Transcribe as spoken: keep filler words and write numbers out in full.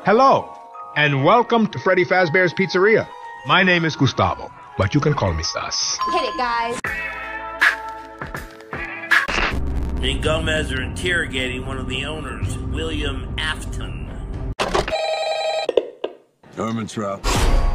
Hello, and welcome to Freddy Fazbear's Pizzeria. My name is Gustavo, but you can call me Sus. Hit it, guys. Me and Gomez are interrogating one of the owners, William Afton. Norman Trout.